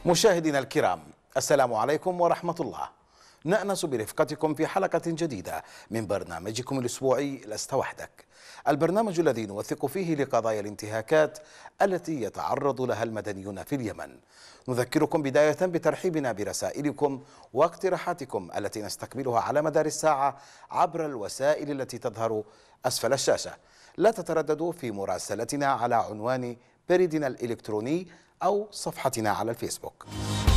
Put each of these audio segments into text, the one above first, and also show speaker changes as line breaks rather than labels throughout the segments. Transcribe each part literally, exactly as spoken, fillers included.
مشاهدينا الكرام، السلام عليكم ورحمة الله. نأنس برفقتكم في حلقة جديدة من برنامجكم الأسبوعي لست وحدك، البرنامج الذي نوثق فيه لقضايا الانتهاكات التي يتعرض لها المدنيون في اليمن. نذكركم بداية بترحيبنا برسائلكم واقتراحاتكم التي نستقبلها على مدار الساعة عبر الوسائل التي تظهر أسفل الشاشة. لا تترددوا في مراسلتنا على عنوان بريدنا الإلكتروني أو صفحتنا على الفيسبوك.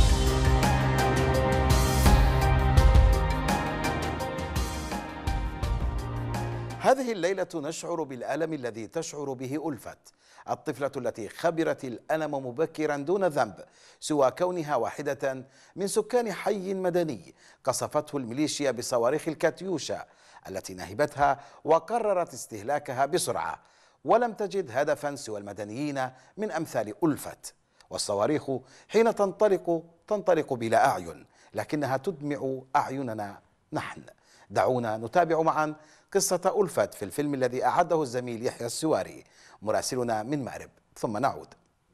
هذه الليلة نشعر بالألم الذي تشعر به ألفت، الطفلة التي خبرت الألم مبكرا دون ذنب سوى كونها واحدة من سكان حي مدني قصفته الميليشيا بصواريخ الكاتيوشا التي نهبتها وقررت استهلاكها بسرعة، ولم تجد هدفا سوى المدنيين من أمثال ألفت. والصواريخ حين تنطلق تنطلق بلا أعين، لكنها تدمع أعيننا نحن. دعونا نتابع معا قصة ألفت في الفيلم الذي أعده الزميل يحيى السواري مراسلنا من مأرب، ثم نعود.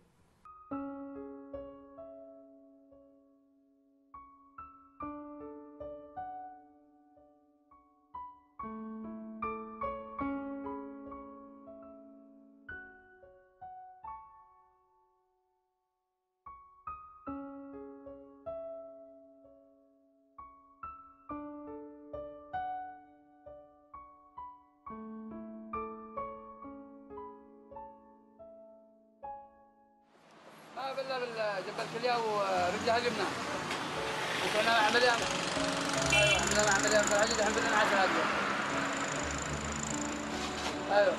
ما بالله بالجبل كليه ورجلها اليمنى وكنا عمليه. ايوه عملنا عمليه بالعجل الحمد لله عشرة هذه. ايوه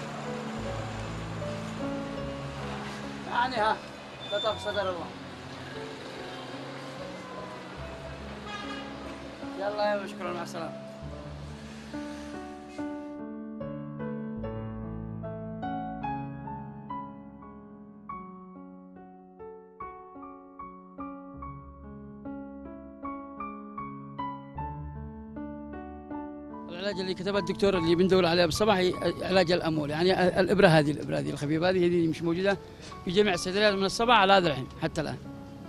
يعني ها لا تقص قدر الله. يلا يا مشكور مع السلامه. العلاج اللي كتبه الدكتور اللي بندور عليه بالصباح علاج الامول، يعني الابره هذه الابره هذه الخفيفه هذه هذه مش موجوده في جميع الصيدليات من الصباح على هذا الحين حتى الان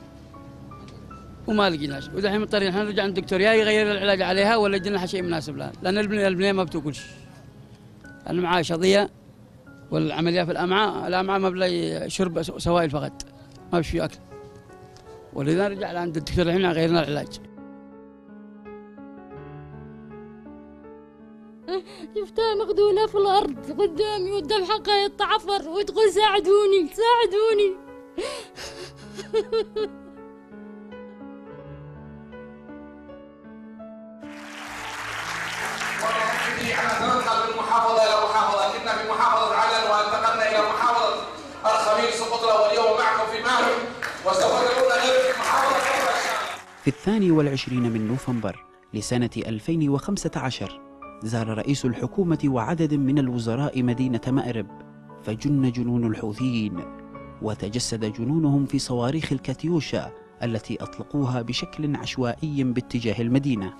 وما لقيناش. ودحين مضطرين احنا نرجع عند الدكتور يا يغير العلاج عليها ولا يدينا لها شيء مناسب لها، لان البنيه البنيه ما بتاكلش. انا معاه شظيه والعمليه في الامعاء، الامعاء ما بلا شرب سوائل فقط ما فيش فيه اكل، ولذا نرجع عند الدكتور الحين غيرنا العلاج.
شفتها مخدونة في الأرض قدامي والدم حقها يتعفر وتقول ساعدوني ساعدوني.
احنا ننقل من محافظة إلى محافظة، كنا في محافظة عدن وانتقلنا إلى محافظة الخميس القطرة، واليوم معكم في مأرب وسوف تكون غير في محافظة أخرى.
في الثاني والعشرين من نوفمبر لسنة ألفين وخمسة عشر زار رئيس الحكومة وعدد من الوزراء مدينة مأرب، فجن جنون الحوثيين وتجسد جنونهم في صواريخ الكاتيوشا التي أطلقوها بشكل عشوائي باتجاه المدينة.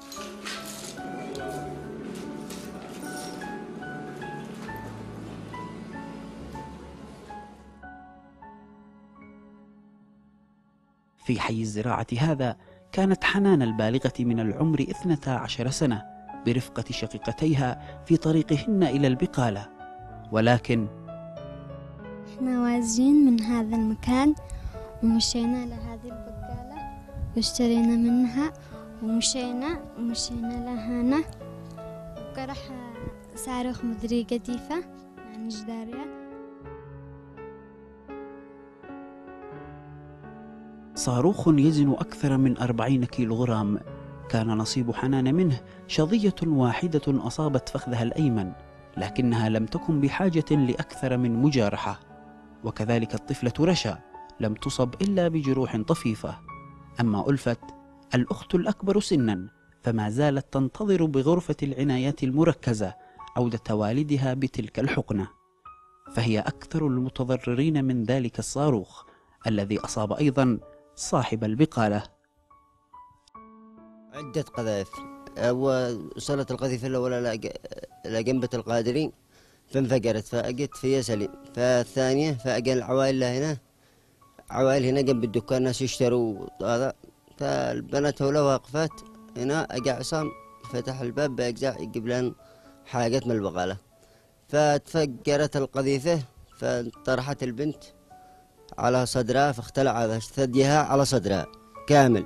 في حي الزراعة هذا كانت حنان البالغة من العمر اثنتا عشر سنة برفقة شقيقتيها في طريقهن إلى البقالة، ولكن
احنا وازين من هذا المكان ومشينا لهذه البقالة واشترينا منها ومشينا ومشينا لهنا وقرح صاروخ مدري قديفة مانيش دارية.
صاروخ يزن أكثر من أربعين كيلوغرام كان نصيب حنان منه شظية واحدة أصابت فخذها الأيمن، لكنها لم تكن بحاجة لأكثر من مجارحة، وكذلك الطفلة رشا لم تصب إلا بجروح طفيفة. أما ألفت الأخت الأكبر سنا فما زالت تنتظر بغرفة العنايات المركزة عودة والدها بتلك الحقنة، فهي أكثر المتضررين من ذلك الصاروخ الذي أصاب أيضا صاحب البقالة.
عدة قذائف، وصلت القذيفة الأولى إلى جنبة القادري فانفجرت فأجت في سليم، فالثانية فأجى العوائل هنا عوائل هنا جنب الدكان ناس يشتروا هذا، فالبنات هنا واقفات هنا. أجا عصام فتح الباب بأجزاء يجيب لنا حاجات من البقالة، فتفجرت القذيفة فانطرحت البنت على صدرها، فاختلع ثديها على صدرها كامل.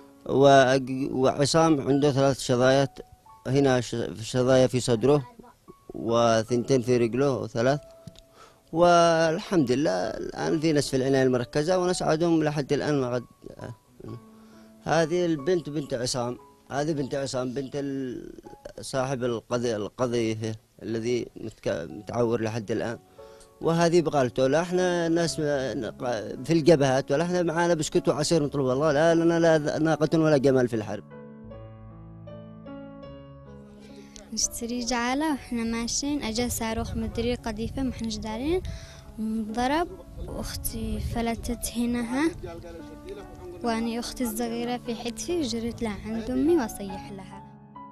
وعصام عنده ثلاث شظايات هنا، شظايا في صدره وثنتين في رجله وثلاث. والحمد لله الآن في ناس في العناية المركزة ونسعدهم لحد الآن. ما قد هذه البنت بنت عصام، هذه بنت عصام بنت صاحب القضية القضية الذي متعور لحد الآن. وهذه بقالته. لا احنا ناس في الجبهات ولا احنا معانا بسكوت وعصير نطلب الله، لا لنا لا ناقة ولا جمال في الحرب.
نشتري جعالة واحنا ماشيين، اجا صاروخ مدري قذيفة ما احناش دارين، ضرب واختي فلتت هناها، واني اختي الصغيرة في حتفي وجريت لها عند امي واصيح لها.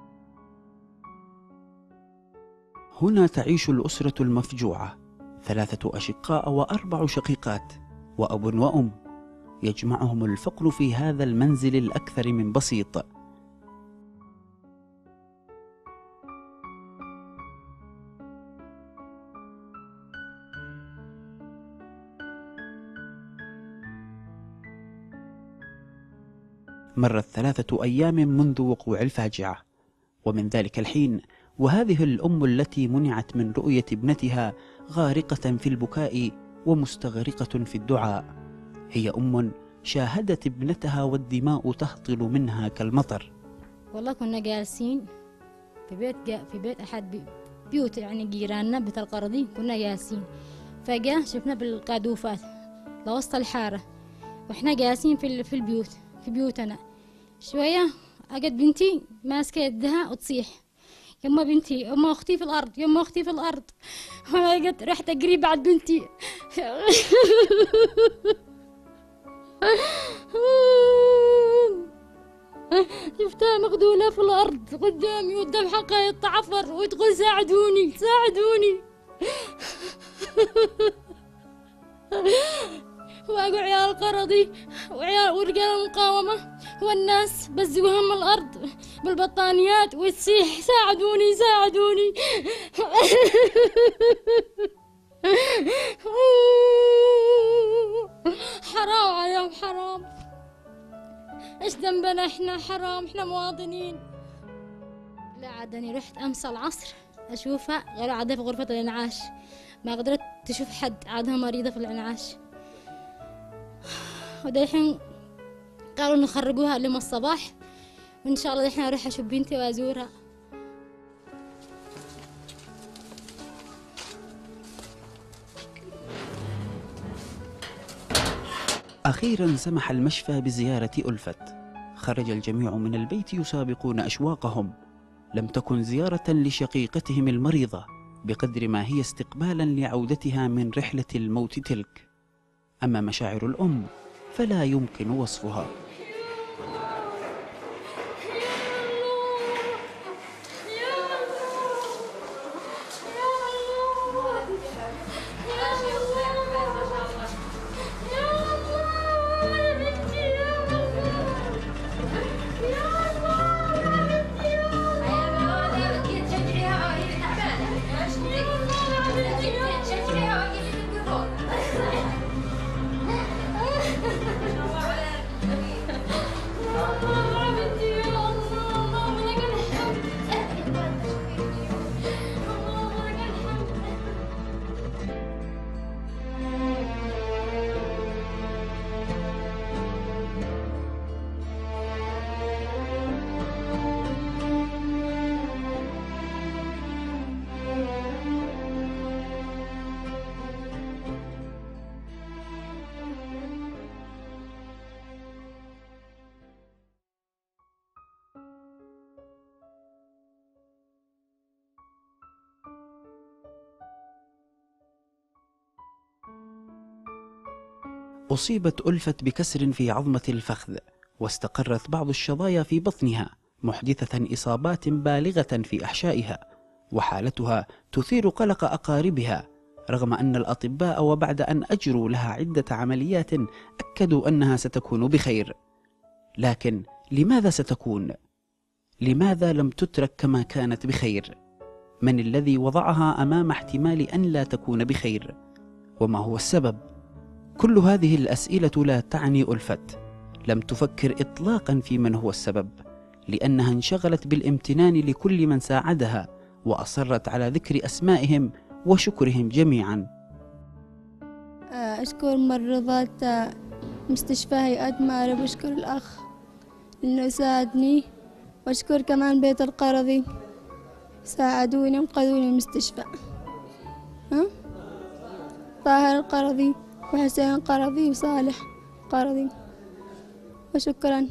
هنا تعيش الأسرة المفجوعة، ثلاثة أشقاء وأربع شقيقات وأب وأم، يجمعهم الفقر في هذا المنزل الأكثر من بسيط. مرت ثلاثة أيام منذ وقوع الفاجعة، ومن ذلك الحين وهذه الأم التي منعت من رؤية ابنتها غارقة في البكاء ومستغرقة في الدعاء، هي أم شاهدت ابنتها والدماء تهطل منها كالمطر.
والله كنا جالسين في بيت في بيت أحد بيوت يعني جيراننا بيت القرضي، كنا جالسين فجأة شفنا بالقاذوفات لوسط الحارة، وإحنا جالسين في في البيوت في بيوتنا. شوية أجد بنتي ماسكة يدها وتصيح يما بنتي، يما أختي في الأرض، يما أختي في الأرض. وأنا قلت رحت أجري بعد بنتي. شفتها مغدولة في الأرض قدامي والدم حقها يتعفر وتقول ساعدوني ساعدوني. واقوا عيال القرضي وعيال ورجال المقاومة والناس بزقوها من الأرض بالبطانيات وتصيح ساعدوني ساعدوني. حرام عليهم حرام، ايش ذنبنا احنا؟ حرام احنا مواطنين. لا عادني رحت امس العصر اشوفها غير عادة في غرفة الانعاش، ما قدرت تشوف حد، عادها مريضة في الانعاش. ودحين قالوا نخرجوها لما الصباح، وإن شاء الله دحين أروح أشوف بنتي وأزورها.
أخيرا سمح المشفى بزيارة ألفت، خرج الجميع من البيت يسابقون أشواقهم. لم تكن زيارة لشقيقتهم المريضة بقدر ما هي استقبالا لعودتها من رحلة الموت تلك. أما مشاعر الأم فلا يمكن وصفها. أصيبت ألفت بكسر في عظمة الفخذ، واستقرت بعض الشظايا في بطنها محدثة إصابات بالغة في أحشائها، وحالتها تثير قلق أقاربها رغم أن الأطباء وبعد أن أجروا لها عدة عمليات أكدوا أنها ستكون بخير. لكن لماذا ستكون؟ لماذا لم تترك كما كانت بخير؟ من الذي وضعها أمام احتمال أن لا تكون بخير؟ وما هو السبب؟ كل هذه الأسئلة لا تعني ألفت، لم تفكر إطلاقا في من هو السبب، لأنها انشغلت بالامتنان لكل من ساعدها، وأصرت على ذكر أسمائهم وشكرهم جميعا.
أشكر ممرضات مستشفى هيئة مأرب، وأشكر الأخ إنه ساعدني، وأشكر كمان بيت القرضي ساعدوني وانقذوني من المستشفى. ها؟ طاهر القرضي وحسين القرضي وصالح القرضي، وشكرا.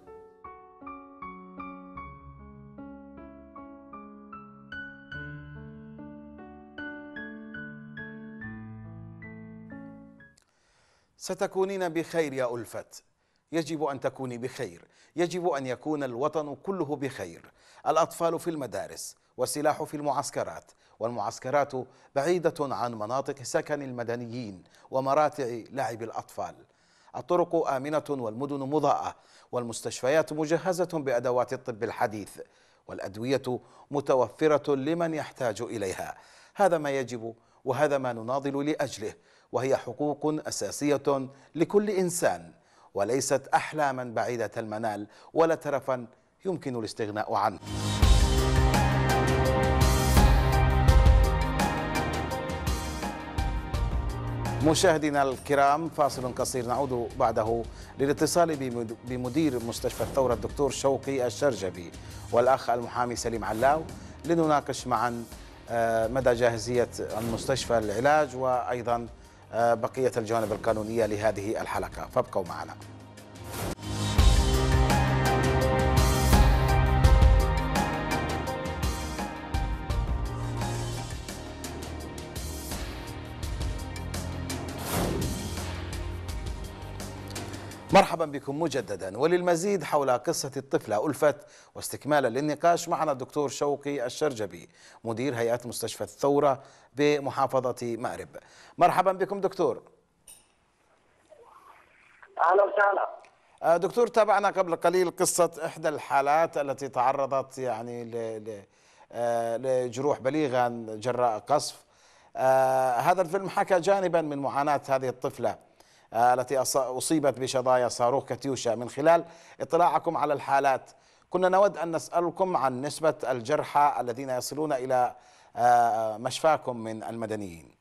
ستكونين بخير يا ألفت، يجب أن تكوني بخير، يجب أن يكون الوطن كله بخير. الأطفال في المدارس والسلاح في المعسكرات، والمعسكرات بعيدة عن مناطق سكن المدنيين ومراتع لعب الأطفال. الطرق آمنة والمدن مضاءة، والمستشفيات مجهزة بأدوات الطب الحديث، والأدوية متوفرة لمن يحتاج إليها. هذا ما يجب، وهذا ما نناضل لأجله، وهي حقوق أساسية لكل إنسان، وليست أحلاما بعيدة المنال ولا ترفا يمكن الاستغناء عنه. مشاهدينا الكرام، فاصل قصير نعود بعده للاتصال بمدير مستشفى الثورة الدكتور شوقي الشرجبي والأخ المحامي سليم علاو لنناقش معا مدى جاهزية المستشفى للعلاج، وأيضا بقية الجوانب القانونية لهذه الحلقة، فابقوا معنا. مرحبا بكم مجددا، وللمزيد حول قصة الطفلة ألفت واستكمالا للنقاش معنا الدكتور شوقي الشرجبي مدير هيئة مستشفى الثورة بمحافظة مأرب. مرحبا بكم دكتور.
أهلا وسهلا.
دكتور، تابعنا قبل قليل قصة إحدى الحالات التي تعرضت يعني لجروح بليغة جراء قصف. هذا الفيلم حكى جانبا من معاناة هذه الطفلة التي أصيبت بشظايا صاروخ كاتيوشا. من خلال اطلاعكم على الحالات، كنا نود أن نسألكم عن نسبة الجرحى الذين يصلون إلى مشفاكم من المدنيين.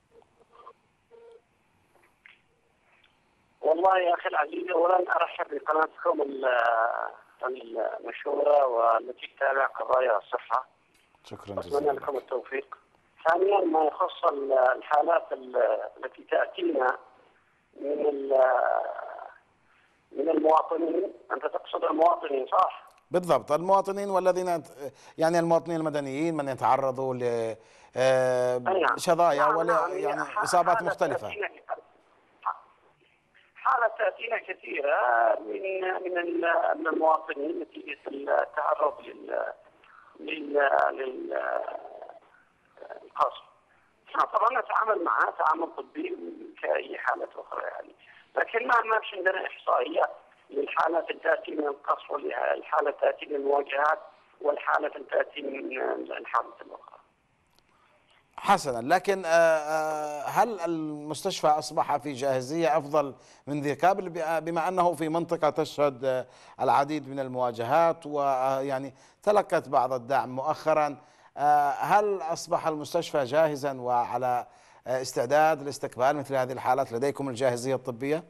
والله يا أخي العزيز، أولا أرحب بقناتكم المشهورة والتي تتابع قضايا الصحة.
شكرا جزيلا.
أتمنى لكم التوفيق. ثانيا، ما يخص الحالات التي تأتينا من من المواطنين، أنت تقصد المواطنين صح؟
بالضبط، المواطنين والذين يعني المواطنين المدنيين من يتعرضوا لشظايا ولا يعني إصابات مختلفة.
حالة تأتينا كثيرة من من من المواطنين نتيجة التعرض لل لل للقصف. طبعا نتعامل معها تعامل طبي كأي حالة أخرى يعني، لكن ما ما فيش عندنا إحصائيات للحالات اللي تأتي من القصف والحالة تأتي من المواجهات والحالة اللي تأتي من الحالات الأخرى.
حسنا، لكن هل المستشفى أصبح في جاهزية أفضل من ذي قبل، بما أنه في منطقة تشهد العديد من المواجهات ويعني تلقت بعض الدعم مؤخرا؟ هل أصبح المستشفى جاهزا وعلى استعداد لاستقبال مثل هذه الحالات؟ لديكم الجاهزية الطبية؟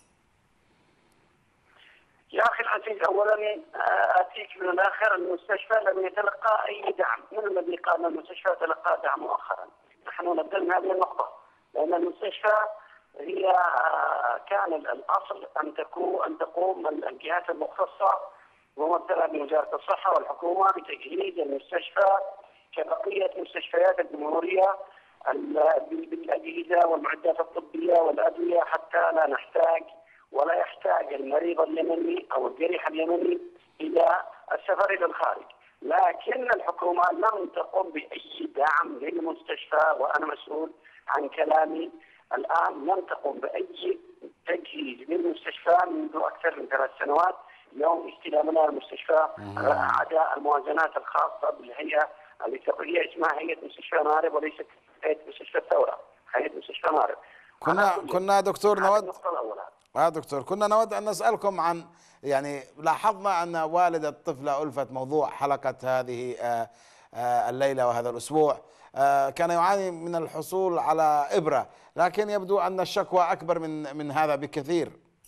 يا أخي العزيز، أولا أتيك من الآخر، المستشفى لم يتلقى أي دعم. من الذي قال المستشفى تلقى دعم مؤخرا؟ نحن نبدأ من هذه النقطة، لأن المستشفى هي كان الأصل أن تكون أن تقوم الجهات المختصة ممثلة بوزارة الصحة والحكومة بتجهيز المستشفى كبقية مستشفيات الجمهورية بالأجهزة والمعدات الطبية والأدوية، حتى لا نحتاج ولا يحتاج المريض اليمني أو الجريح اليمني إلى السفر إلى الخارج. لكن الحكومة لم تقم بأي دعم للمستشفى، وأنا مسؤول عن كلامي الآن لم تقم بأي تجهيز للمستشفى منذ أكثر من ثلاث سنوات. يوم استلامنا المستشفى أعداء الموازنات الخاصة بالهيئة التي هي اسمها هيئة مستشفى مأرب وليست هيئة مستشفى الثورة، هيئة مستشفى مأرب.
كنا كنا دكتور نود
اه
دكتور كنا نود ان نسالكم عن، يعني لاحظنا ان والد الطفله ألفت موضوع حلقه هذه آه آه الليله وهذا الاسبوع آه كان يعاني من الحصول على ابره، لكن يبدو ان الشكوى اكبر من من هذا بكثير.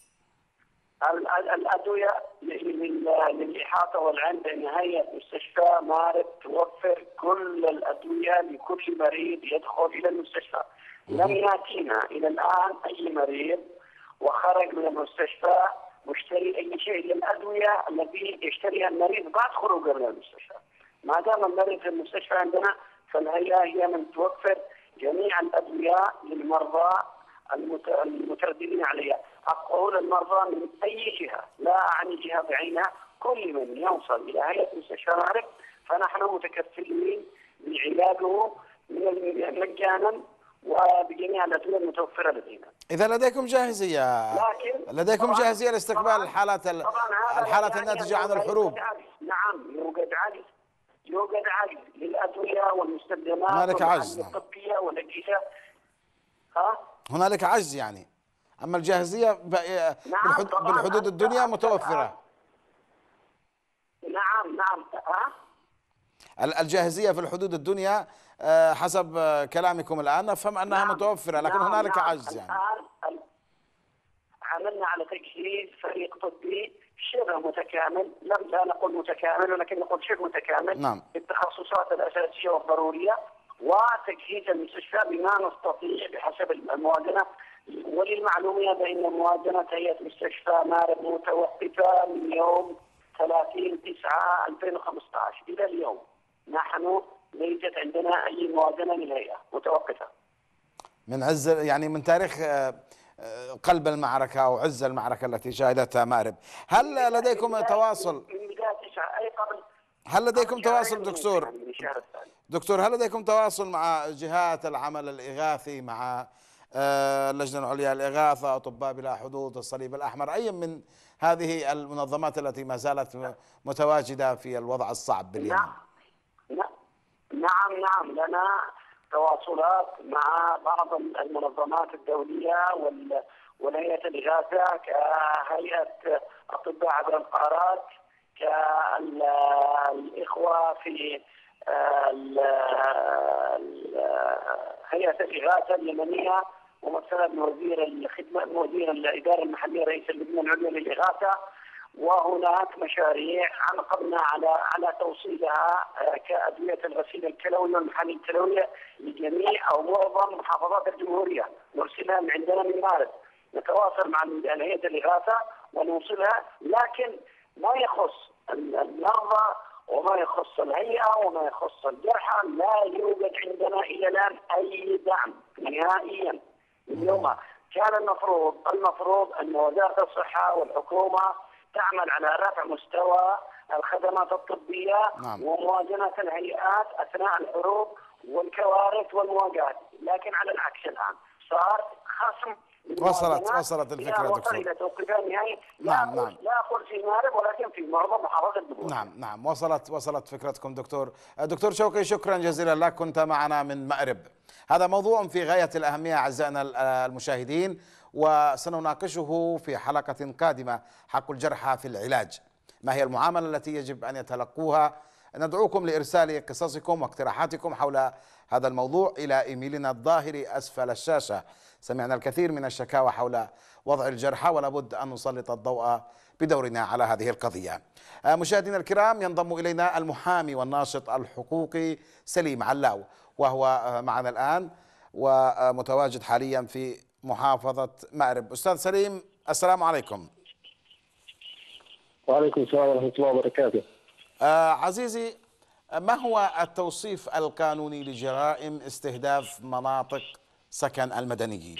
الادويه للاحاطه والعلم بان هيئه مستشفى مأرب توفر كل الادويه لكل مريض يدخل الى المستشفى. لم ياتينا الى الان اي مريض وخرج من المستشفى مشتري اي شيء للادويه التي يشتريها المريض بعد خروجه من المستشفى. ما دام المريض في المستشفى عندنا فالهيئه هي من توفر جميع الادويه للمرضى المترددين عليها. اقول المرضى من اي جهه، لا اعني جهه بعينها، كل من يوصل الى هيئه مستشفى مأرب فنحن متكفلين بعلاجه مجانا وبجميع الادويه المتوفره لدينا.
اذا لديكم جاهزيه،
لكن
لديكم جاهزيه لاستقبال الحالات الحالات الناتجه عن الحروب؟
نعم يوجد عجز، يوجد عجز للادويه والمستلزمات
هنالك عجز
الطبيه والاجهزه. ها؟
هنالك عجز يعني، اما الجاهزيه
نعم
بالحدود الدنيا متوفره.
نعم نعم ها؟
الجاهزيه في الحدود الدنيا حسب كلامكم الان نفهم انها
نعم
متوفره، لكن
نعم
هنالك
نعم
عجز يعني.
الان عملنا على تجهيز فريق طبي شبه متكامل، لم لا نقول متكامل ولكن نقول شبه متكامل
نعم.
بالتخصصات الاساسيه والضروريه وتجهيز المستشفى بما نستطيع بحسب الموازنه. وللمعلوميه بان موازنه هيئه مستشفى مأرب متوقفه من يوم ثلاثين تسعة ألفين وخمسة عشر الى اليوم. نحن ليست عندنا اي موازنه للهيئه، متوقفه.
من عز يعني من تاريخ قلب المعركه او عز المعركه التي شهدتها مأرب، هل لديكم تواصل؟
من بدايه تسعة اي قبل
هل لديكم تواصل دكتور؟ دكتور هل لديكم تواصل مع جهات العمل الإغاثي، مع اللجنة العليا للإغاثة، أطباء بلا حدود، الصليب الأحمر، أي من هذه المنظمات التي ما زالت متواجدة في الوضع الصعب باليمن؟
نعم نعم نعم لنا تواصلات مع بعض المنظمات الدولية والهيئة الإغاثة كهيئة أطباء عبر القارات، كالإخوة في هيئة الإغاثة اليمنية ومثلا من وزير الخدمة من وزير الإدارة المحلية رئيس اللجنة العليا للإغاثة. وهناك مشاريع عقبنا على على توصيلها كأدوية الغسيل الكلوي والمحاليل الكلوية لجميع أو معظم محافظات الجمهورية، نرسلها من عندنا من مأرب. نتواصل مع هيئة الإغاثة ونوصلها، لكن ما يخص المرضى وما يخص الهيئة وما يخص الجرحى لا يوجد عندنا إلى الآن أي دعم نهائيا. اليوم كان المفروض المفروض أن وزارة الصحة والحكومة تعمل على رفع مستوى الخدمات الطبية
نعم.
وموازنة الهيئات أثناء الحروب والكوارث والمواجهات، لكن على العكس الآن صار خصم.
وصلت وصلت الفكرة دكتور.
إلى توقيفها النهائي.
نعم
لا
نعم.
لا أقول في مأرب ولكن في معظم محافظات الجمهورية.
نعم نعم وصلت وصلت فكرتكم دكتور. دكتور شوقي شكرا جزيلا لك، كنت معنا من مأرب. هذا موضوع في غاية الأهمية أعزائنا المشاهدين، وسنناقشه في حلقة قادمة. حق الجرحى في العلاج، ما هي المعاملة التي يجب أن يتلقوها؟ ندعوكم لإرسال قصصكم واقتراحاتكم حول هذا الموضوع إلى إيميلنا الظاهر أسفل الشاشة. سمعنا الكثير من الشكاوى حول وضع الجرحى، ولابد أن نسلط الضوء بدورنا على هذه القضية. مشاهدينا الكرام، ينضم إلينا المحامي والناشط الحقوقي سليم علاو، وهو معنا الآن ومتواجد حاليا في محافظة مأرب. أستاذ سليم السلام عليكم.
وعليكم السلام ورحمة الله وبركاته.
آه عزيزي، ما هو التوصيف القانوني لجرائم استهداف مناطق سكن المدنيين؟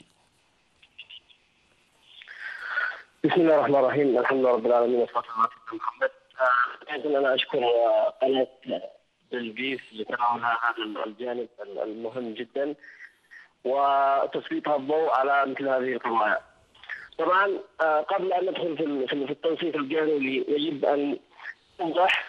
بسم الله الرحمن الرحيم، الحمد لله رب العالمين والصلاة والسلام على سيدنا محمد. أيضا أنا أشكر قناة بلقيس لتناولها هذا الجانب المهم جدا، وتسليط الضوء على مثل هذه القضايا. طبعا قبل ان ندخل في في التنسيق القانوني يجب ان نوضح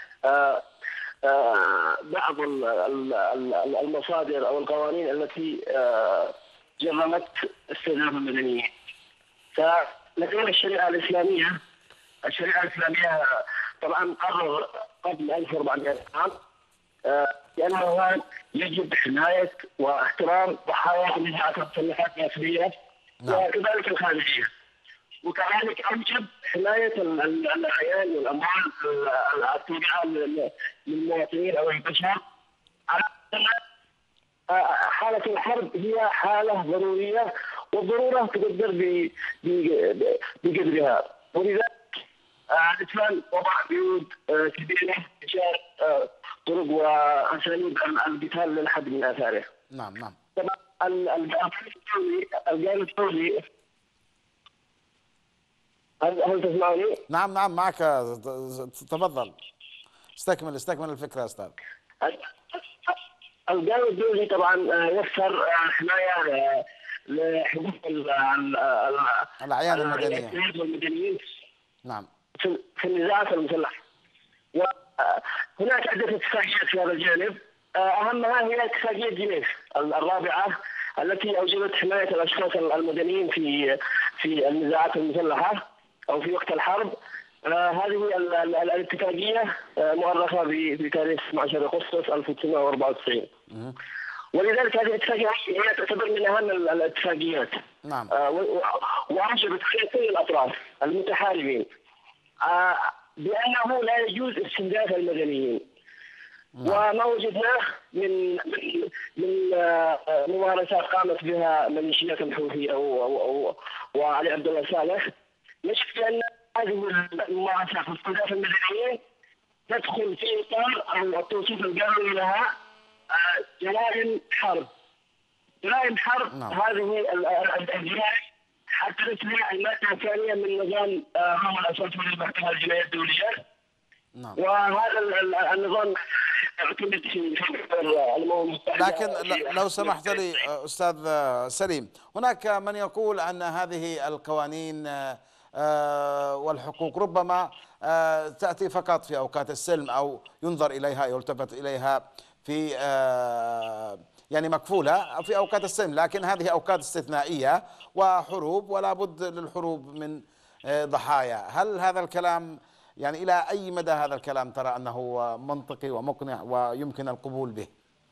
بعض المصادر او القوانين التي جرمت استهداف المدنيين. فلدينا الشريعه الاسلاميه، الشريعه الاسلاميه طبعا قرر قبل ألف وأربعمائة عام بأنه يجب حماية واحترام ضحايا النزاعات المسلحات الداخلية وكذلك الخارجية، وكذلك أوجب حماية الأعيان والأموال التابعة للمواطنين أو البشر. حالة الحرب هي حالة ضرورية، والضرورة تقدر بقدرها، ولذلك الإسلام وضع قيود كبيرة تجاه طرق وأساليب القتال للحد من آثاره.
نعم نعم.
طبعا القانون الدولي، هل هل تسمعني؟
نعم نعم معك، تفضل استكمل استكمل الفكرة يا أستاذ.
القانون الدولي طبعا يوفر حماية لحقوق
الأعيان المدنية
والمدنيين
نعم
في النزاعات المسلحة. وهناك عدة اتفاقيات في هذا الجانب، أهمها هي اتفاقية جنيف الرابعة التي أوجبت حماية الأشخاص المدنيين في في النزاعات المسلحة أو في وقت الحرب. هذه الاتفاقية مؤرخة بتاريخ اثني عشر أغسطس ألف وتسعمائة وأربعة وتسعين. ولذلك هذه الاتفاقية هي تعتبر من أهم الاتفاقيات.
نعم.
وأوجبت على كل الأطراف المتحاربين بأنه لا يجوز استهداف المدنيين. وما وجدناه من من, من ممارسات قامت بها ميليشيات الحوثي أو, أو, أو وعلي عبد الله صالح، نشك أن هذه الممارسات واستهداف المدنيين تدخل في إطار التوصيف القانوني لها جرائم حرب. جرائم حرب
نعم.
هذه الجرائم حتى نسمع المادة الثانية من نظام روما الأساسي للمحكمة الجنائية الدولية.
نعم.
وهذا النظام يعتمد في الأمم المتحدة.
لكن لو سمحت لي أستاذ سليم، هناك من يقول أن هذه القوانين والحقوق ربما تأتي فقط في أوقات السلم، أو ينظر إليها يلتفت إليها في يعني مكفولة في أوقات السلم، لكن هذه أوقات استثنائية وحروب ولا بد للحروب من ضحايا. هل هذا الكلام يعني إلى أي مدى هذا الكلام ترى أنه منطقي ومقنع ويمكن القبول به؟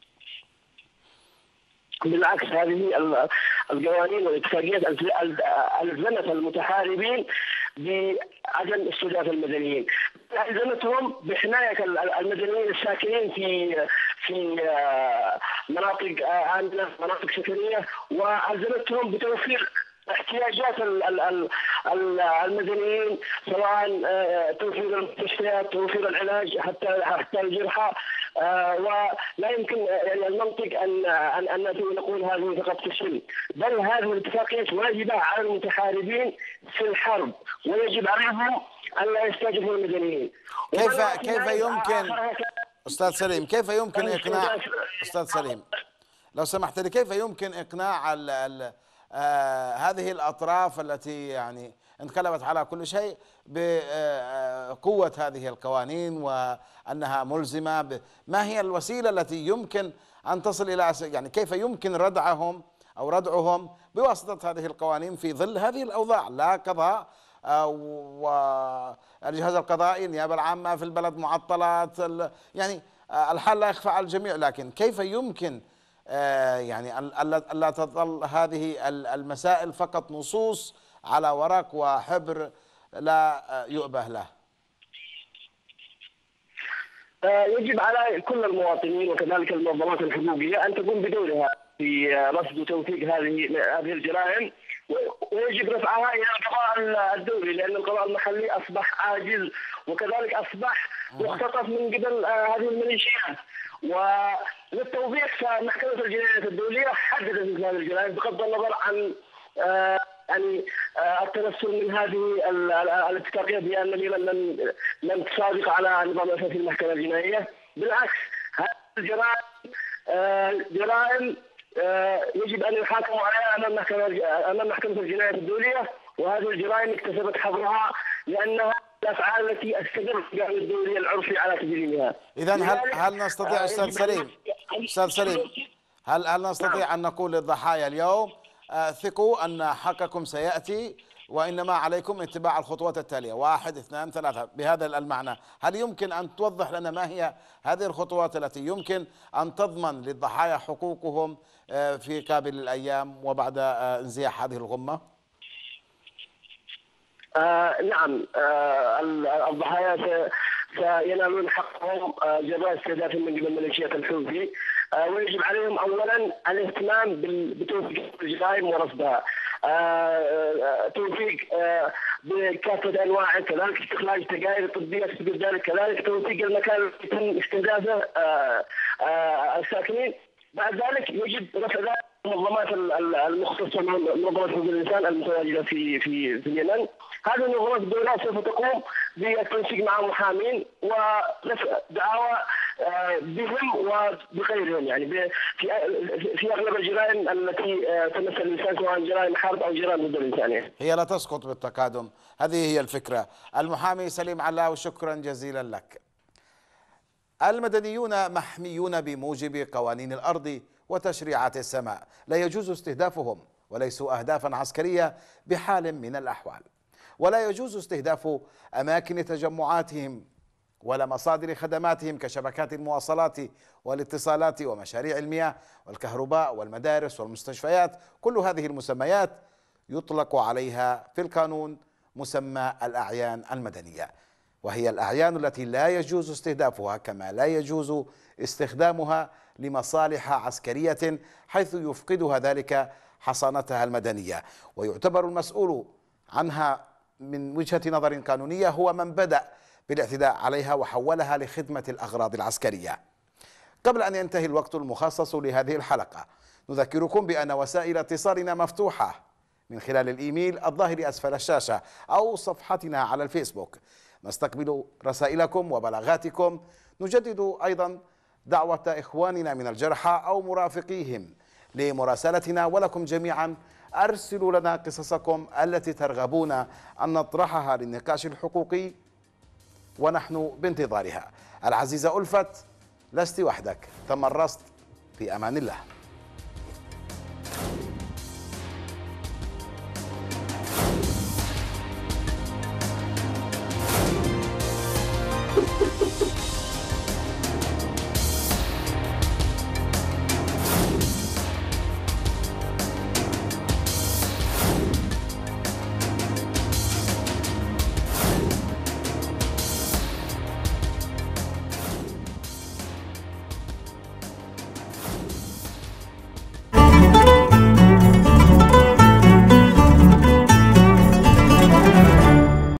بالعكس، هذه القوانين والاتفاقيات ألزمت المتحاربين بعدم استهداف المدنيين، ألزمتهم بحماية المدنيين الساكنين في في مناطق عندنا مناطق سكنية، وألزمتهم بتوفير احتياجات المدنيين، سواء توفير المستشفيات، توفير العلاج حتى حتى الجرحى. ولا يمكن يعني المنطق ان ان ان نقول هذه فقط في السلم، بل هذه الاتفاقيات واجبه على المتحاربين في الحرب، ويجب عليهم ان لا يستهدفوا المدنيين.
كيف كيف يمكن استاذ سليم كيف يمكن اقناع استاذ سليم لو سمحت لي، كيف يمكن اقناع ال ال آه هذه الأطراف التي يعني انقلبت على كل شيء بقوة هذه القوانين وأنها ملزمة؟ ما هي الوسيلة التي يمكن أن تصل إلى يعني كيف يمكن ردعهم أو ردعهم بواسطة هذه القوانين في ظل هذه الأوضاع؟ لا قضاء والجهاز القضائي، النيابة العامة في البلد معطلات، يعني الحال لا يخفى على الجميع، لكن كيف يمكن آه يعني ألا تظل هذه المسائل فقط نصوص على ورق وحبر لا يؤبه له؟
يجب على كل المواطنين وكذلك المنظمات الحقوقية أن تقوم بدورها في رصد وتوثيق هذه هذه الجرائم، ويجب رفعها إلى القضاء الدولي، لأن القضاء المحلي أصبح عاجز، وكذلك أصبح مختطف من قبل هذه الميليشيات. وللتوضيح، فمحكمة الجنايات الدولية حددت مثل هذه الجرائم بغض النظر عن آه يعني آه التنصل من هذه الاتفاقيات بأن لم لم تصادق على نظام أساسي المحكمة الجنائية. بالعكس، هذه الجرائم آه جرائم يجب ان يحاكموا عليها امام محكمه امام محكمه الجنايات الدوليه، وهذه الجرائم اكتسبت حظرها لانها الافعال التي استدر القانون الدولي العرفي على تجريمها.
اذا هل هل نستطيع استاذ سليم استاذ سليم هل هل نستطيع ان نقول للضحايا اليوم ثقوا ان حقكم سياتي وانما عليكم اتباع الخطوات التاليه، واحد اثنان ثلاثه، بهذا المعنى؟ هل يمكن ان توضح لنا ما هي هذه الخطوات التي يمكن ان تضمن للضحايا حقوقهم في قابل الايام وبعد انزياح هذه الغمه؟
آه نعم، آه الضحايا سينالون حقهم آه جراء استهداف من قبل ميليشيات الحوثي، آه ويجب عليهم اولا الاهتمام بتوثيق الجرائم ورصدها، آه توثيق آه بكافه انواعه، كذلك استخراج تقارير طبيه تثبت ذلك، كذلك توثيق المكان الذي يتم استهدافه آه آه الساكنين. بعد ذلك يجب رفع ذلك المنظمات المختصه منظمه حقوق الانسان المتواجده في في في اليمن. هذه المنظمات الدوليه سوف تقوم بالتنسيق مع محامين ورفع دعاوى بهم وبغيرهم، يعني في في اغلب الجرائم التي تمثل الانسان سواء جرائم حرب او جرائم ضد الانسانيه.
هي لا تسقط بالتقادم، هذه هي الفكره. المحامي سليم علاو، شكرا جزيلا لك. المدنيون محميون بموجب قوانين الأرض وتشريعات السماء، لا يجوز استهدافهم وليسوا أهدافا عسكرية بحال من الأحوال، ولا يجوز استهداف أماكن تجمعاتهم ولا مصادر خدماتهم كشبكات المواصلات والاتصالات ومشاريع المياه والكهرباء والمدارس والمستشفيات. كل هذه المسميات يطلق عليها في القانون مسمى الأعيان المدنية، وهي الأعيان التي لا يجوز استهدافها كما لا يجوز استخدامها لمصالح عسكرية حيث يفقدها ذلك حصانتها المدنية، ويعتبر المسؤول عنها من وجهة نظر قانونية هو من بدأ بالاعتداء عليها وحولها لخدمة الأغراض العسكرية. قبل أن ينتهي الوقت المخصص لهذه الحلقة، نذكركم بأن وسائل اتصالنا مفتوحة من خلال الإيميل الظاهر أسفل الشاشة أو صفحتنا على الفيسبوك. نستقبل رسائلكم وبلاغاتكم. نجدد أيضا دعوة إخواننا من الجرحى أو مرافقيهم لمراسلتنا، ولكم جميعا أرسلوا لنا قصصكم التي ترغبون أن نطرحها للنقاش الحقوقي ونحن بانتظارها. العزيزة ألفت، لست وحدك، تمرست في أمان الله.